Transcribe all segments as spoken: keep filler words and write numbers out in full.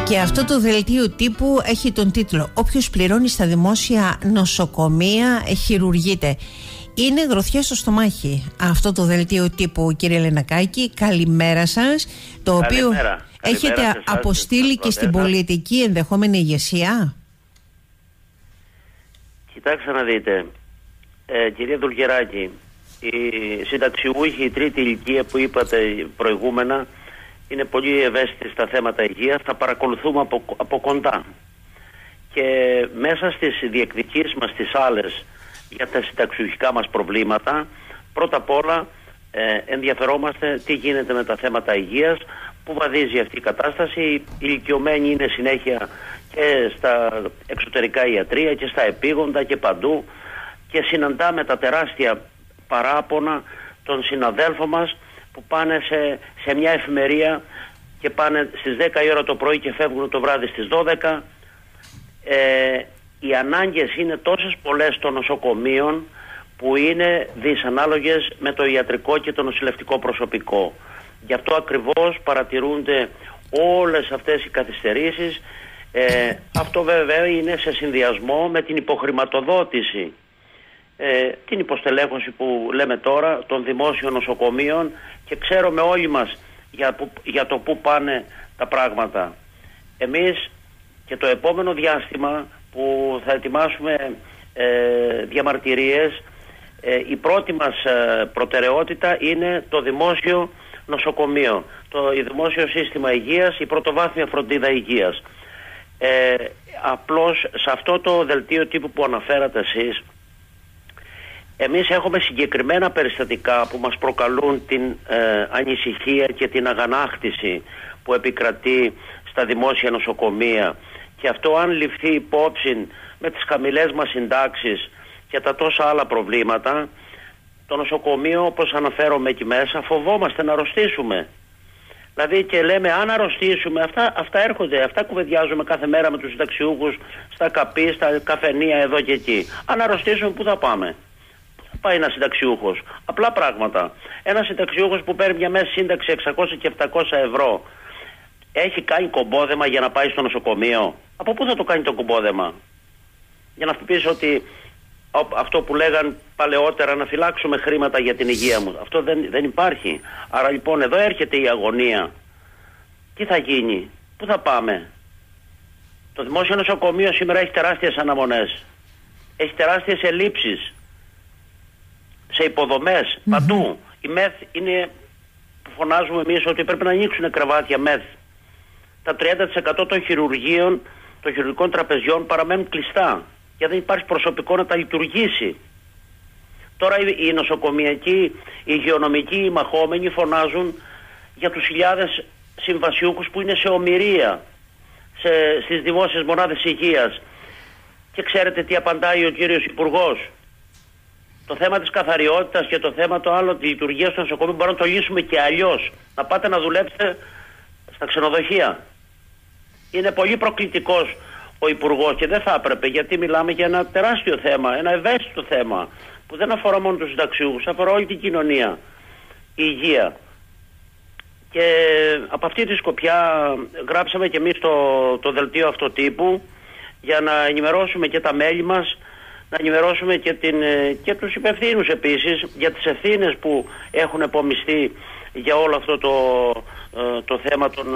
Και αυτό το δελτίο τύπου έχει τον τίτλο «Όποιος πληρώνει στα δημόσια νοσοκομεία χειρουργείται». Είναι γροθιά στο στομάχι αυτό το δελτίο τύπου, κύριε Λενακάκη. Καλημέρα σας. Το Καλημέρα. οποίο Καλημέρα. έχετε Καλημέρα αποστείλει και στην πολιτική ενδεχόμενη ηγεσία. Κοιτάξτε να δείτε, ε, κυρία Δουλγεράκη, οι συνταξιούχοι, η τρίτη ηλικία που είπατε προηγούμενα, είναι πολύ ευαίσθητοι στα θέματα υγείας. Θα παρακολουθούμε από, από κοντά. Και μέσα στις διεκδικήσεις μας τις άλλες για τα συνταξιούχικά μας προβλήματα, πρώτα απ' όλα ε, ενδιαφερόμαστε τι γίνεται με τα θέματα υγείας, που βαδίζει αυτή η κατάσταση. Οι ηλικιωμένοι είναι συνέχεια και στα εξωτερικά ιατρεία και στα επίγοντα και παντού, και συναντάμε τα τεράστια παράπονα των συναδέλφων μας που πάνε σε, σε μια εφημερία και πάνε στις δέκα η ώρα το πρωί και φεύγουν το βράδυ στις δώδεκα. Ε, οι ανάγκες είναι τόσες πολλές των νοσοκομείων που είναι δυσανάλογες με το ιατρικό και το νοσηλευτικό προσωπικό. Γι' αυτό ακριβώς παρατηρούνται όλες αυτές οι καθυστερήσεις. Ε, αυτό βέβαια είναι σε συνδυασμό με την υποχρηματοδότηση, ε, την υποστελέχωση που λέμε τώρα των δημόσιων νοσοκομείων, και ξέρουμε όλοι μας για, που, για το πού πάνε τα πράγματα. Εμείς και το επόμενο διάστημα που θα ετοιμάσουμε ε, διαμαρτυρίες, ε, η πρώτη μας ε, προτεραιότητα είναι το δημόσιο νοσοκομείο, το δημόσιο σύστημα υγείας, η πρωτοβάθμια φροντίδα υγείας. Ε, απλώς σε αυτό το δελτίο τύπου που αναφέρατε εσείς, εμείς έχουμε συγκεκριμένα περιστατικά που μας προκαλούν την ε, ανησυχία και την αγανάκτηση που επικρατεί στα δημόσια νοσοκομεία, και αυτό αν ληφθεί υπόψη με τις χαμηλές μας συντάξεις και τα τόσα άλλα προβλήματα, το νοσοκομείο, όπως αναφέρομαι εκεί μέσα, φοβόμαστε να αρρωστήσουμε. Δηλαδή, και λέμε αν αρρωστήσουμε, αυτά, αυτά έρχονται, αυτά κουβεντιάζουμε κάθε μέρα με τους συνταξιούχους στα καπί, στα καφενεία εδώ και εκεί. Αν αρρωστήσουμε, πού θα πάμε? Πού θα πάει ένας συνταξιούχος? Απλά πράγματα. Ένας συνταξιούχος που παίρνει μια μέση σύνταξη εξακόσια και επτακόσια ευρώ, έχει κάνει κομπόδεμα για να πάει στο νοσοκομείο? Από πού θα το κάνει το κομπόδεμα? Για να πεις ότι αυτό που λέγαν παλαιότερα, να φυλάξουμε χρήματα για την υγεία μου, αυτό δεν, δεν υπάρχει. Άρα λοιπόν εδώ έρχεται η αγωνία. Τι θα γίνει? Πού θα πάμε? Το δημόσιο νοσοκομείο σήμερα έχει τεράστιες αναμονές, έχει τεράστιες ελλείψεις σε υποδομές, mm-hmm. παντού. Η ΜΕΘ είναι που φωνάζουμε εμείς ότι πρέπει να ανοίξουν κρεβάτια ΜΕΘ. Τα τριάντα τοις εκατό των χειρουργείων, των χειρουργικών τραπεζιών παραμένουν κλειστά, και δεν υπάρχει προσωπικό να τα λειτουργήσει. Τώρα οι νοσοκομιακοί, οι υγειονομικοί, οι μαχόμενοι φωνάζουν για τους χιλιάδες συμβασιούχους που είναι σε ομηρία σε, στις δημόσιες μονάδες υγείας. Και ξέρετε τι απαντάει ο κύριος Υπουργός? Το θέμα της καθαριότητας και το θέμα το άλλο της λειτουργίας του νοσοκομείου μπορούμε να το λύσουμε και αλλιώς. Να πάτε να δουλέψετε στα ξενοδοχεία. Είναι πολύ προκλητικός ο Υπουργός και δεν θα έπρεπε, γιατί μιλάμε για ένα τεράστιο θέμα, ένα ευαίσθητο θέμα που δεν αφορά μόνο τους συνταξιούχους, αφορά όλη την κοινωνία, η υγεία. Και από αυτή τη σκοπιά γράψαμε και εμείς το, το δελτίο αυτοτύπου για να ενημερώσουμε και τα μέλη μας, να ενημερώσουμε και, την, και τους υπευθύνους επίσης για τις ευθύνες που έχουν επομιστεί για όλο αυτό το, το θέμα των,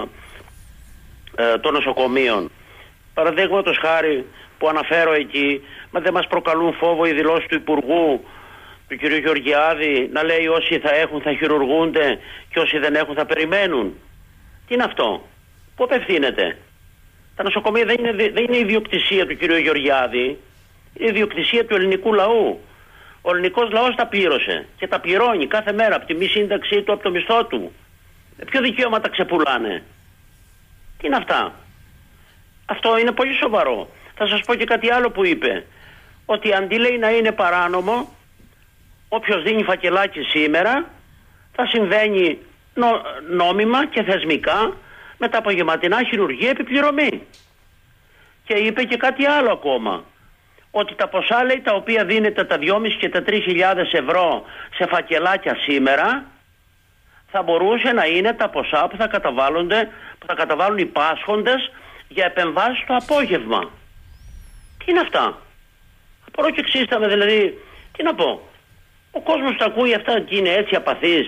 των νοσοκομείων. Παραδείγματος χάρη που αναφέρω εκεί, μα δεν μας προκαλούν φόβο οι δηλώσεις του Υπουργού, του κ. Γεωργιάδη, να λέει όσοι θα έχουν θα χειρουργούνται και όσοι δεν έχουν θα περιμένουν? Τι είναι αυτό? Πού απευθύνεται? Τα νοσοκομεία δεν είναι, δεν είναι ιδιοκτησία του κ. Γεωργιάδη, είναι ιδιοκτησία του ελληνικού λαού. Ο ελληνικός λαός τα πλήρωσε και τα πληρώνει κάθε μέρα από τη μη σύνταξή του, από το μισθό του. Με ποιο δικαίωμα τα ξεπουλάνε? Τι είναι αυτά? Αυτό είναι πολύ σοβαρό. Θα σας πω και κάτι άλλο που είπε. Ότι αντί λέει να είναι παράνομο, όποιος δίνει φακελάκι σήμερα θα συμβαίνει νο, νόμιμα και θεσμικά με τα απογευματινά χειρουργία επιπληρωμή. Και είπε και κάτι άλλο ακόμα. Ότι τα ποσά, λέει, τα οποία δίνεται τα δυόμισι και τα τρεις χιλιάδες ευρώ σε φακελάκια σήμερα, θα μπορούσε να είναι τα ποσά που θα καταβάλλονται, που που θα καταβάλουν οι πάσχοντες για επεμβάσεις το απόγευμα. Τι είναι αυτά? Απορώ και εξίσταμε, δηλαδή, τι να πω. Ο κόσμος τα ακούει αυτά και είναι έτσι απαθής.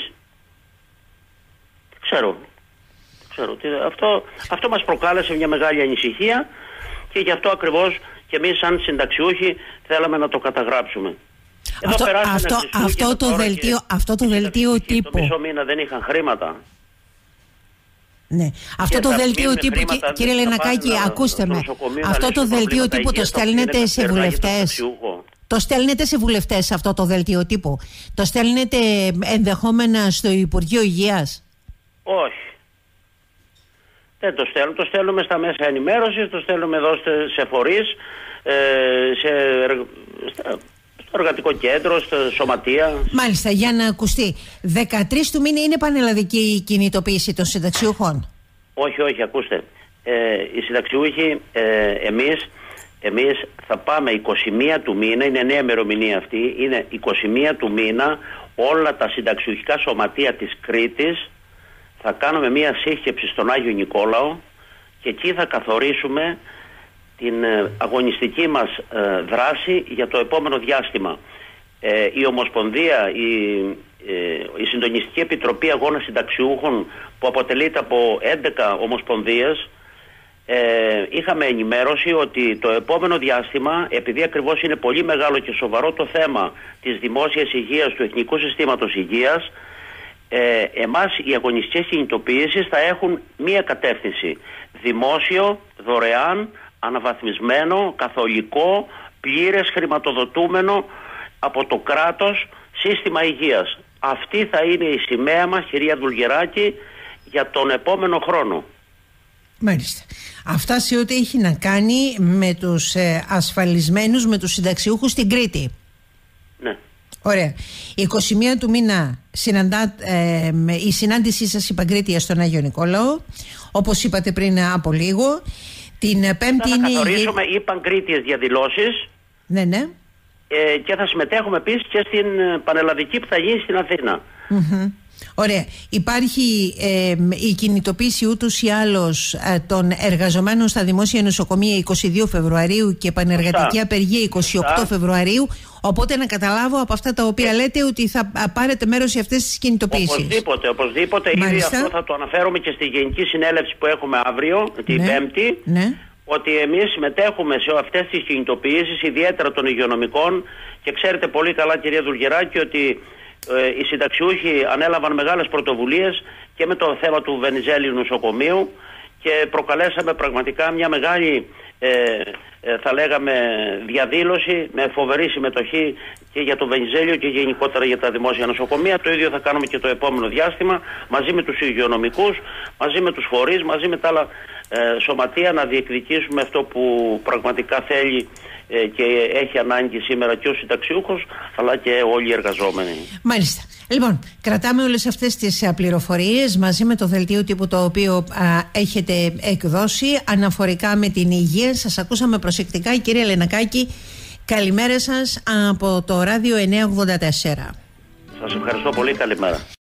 Δεν ξέρω. Δεν ξέρω. Τι, αυτό, αυτό μας προκάλεσε μια μεγάλη ανησυχία και γι' αυτό ακριβώς και εμείς σαν συνταξιούχοι θέλαμε να το καταγράψουμε. Εδώ αυτό, αυτό, αυτό, το τώρα δελτίο, αυτό το δελτίο τύπου. Το μισό μήνα δεν είχαν χρήματα. Ναι. Αυτό το δελτίο τύπου, χρήματα, κύριε Λενακάκη, ακούστε με. Αυτό το δελτίο τύπου το στέλνετε σε βουλευτές. Το στέλνετε σε βουλευτές αυτό το δελτίο τύπου? Το στέλνετε ενδεχόμενα στο Υπουργείο Υγείας? Όχι. Δεν το στέλνουμε. Το στέλνουμε στα μέσα ενημέρωσης, το στέλνουμε εδώ σε φορείς, σε, στο εργατικό κέντρο, στο σωματεία. Μάλιστα, για να ακουστεί. δεκατρείς του μήνα είναι πανελλαδική η κινητοποίηση των συνταξιούχων? Όχι, όχι, ακούστε. Ε, οι συνταξιούχοι, ε, εμείς, εμείς θα πάμε είκοσι μία του μήνα, είναι νέα ημερομηνία αυτή, είναι είκοσι μία του μήνα όλα τα συνταξιούχικά σωματεία της Κρήτης θα κάνουμε μία σύσκεψη στον Άγιο Νικόλαο και εκεί θα καθορίσουμε την αγωνιστική μας ε, δράση για το επόμενο διάστημα. Ε, η Ομοσπονδία, η, ε, η Συντονιστική Επιτροπή Αγώνα Συνταξιούχων, που αποτελείται από έντεκα ομοσπονδίες, ε, είχαμε ενημέρωση ότι το επόμενο διάστημα, επειδή ακριβώς είναι πολύ μεγάλο και σοβαρό το θέμα της δημόσιας υγείας, του Εθνικού Συστήματος Υγείας, ε, εμάς οι αγωνιστικές κινητοποιήσεις θα έχουν μία κατεύθυνση: δημόσιο, δωρεάν, αναβαθμισμένο, καθολικό, πλήρες χρηματοδοτούμενο από το κράτος σύστημα υγείας. Αυτή θα είναι η σημαία μας, κυρία Δουλγεράκη, για τον επόμενο χρόνο. Μάλιστα. Αυτά σε ό,τι έχει να κάνει με τους ε, ασφαλισμένους, με τους συνταξιούχους στην Κρήτη. Ναι. Ωραία. είκοσι μία του μήνα συναντά, ε, η συνάντησή σας η Παγκρίτια στον Άγιο Νικόλαο, όπως είπατε πριν από λίγο. Την Πέμπτη θα είναι. Θα καθορίσουμε οι πανκρίτιες διαδηλώσεις. Ναι, ναι. Ε, και θα συμμετέχουμε επίσης και στην πανελλαδική που θα γίνει στην Αθήνα. Mm-hmm. Ωραία. Υπάρχει ε, η κινητοποίηση ούτως ή άλλως ε, των εργαζομένων στα δημόσια νοσοκομεία εικοστή δεύτερη Φεβρουαρίου και πανεργατική απεργία εικοστή όγδοη Φεβρουαρίου. Οπότε να καταλάβω από αυτά τα οποία λέτε ότι θα πάρετε μέρος σε αυτές τις κινητοποίησεις. Οπωσδήποτε, οπωσδήποτε. Ήδη αυτό θα το αναφέρουμε και στη Γενική Συνέλευση που έχουμε αύριο, την ναι. Πέμπτη. Ναι. Ότι εμείς συμμετέχουμε σε αυτές τις κινητοποιήσεις, ιδιαίτερα των υγειονομικών, και ξέρετε πολύ καλά, κυρία Δουλγεράκη, ότι ε, οι συνταξιούχοι ανέλαβαν μεγάλες πρωτοβουλίες και με το θέμα του Βενιζέλιου νοσοκομείου και προκαλέσαμε πραγματικά μια μεγάλη ε, ε, θα λέγαμε διαδήλωση με φοβερή συμμετοχή και για το Βενιζέλιο και γενικότερα για τα δημόσια νοσοκομεία. Το ίδιο θα κάνουμε και το επόμενο διάστημα μαζί με τους υγειονομικούς, μαζί με τους φορείς, μαζί με τα άλλα ε, σωματεία, να διεκδικήσουμε αυτό που πραγματικά θέλει ε, και έχει ανάγκη σήμερα και ο συνταξιούχος αλλά και όλοι οι εργαζόμενοι. Μάλιστα. Λοιπόν, κρατάμε όλες αυτές τις α, πληροφορίες μαζί με το δελτίο τύπου το οποίο α, έχετε εκδώσει αναφορικά με την υγεία. Σας ακούσαμε προσεκτικά, κύριε Λενακάκη. Καλημέρα σας από το ράδιο εννιακόσια ογδόντα τέσσερα. Σας ευχαριστώ πολύ. Καλημέρα.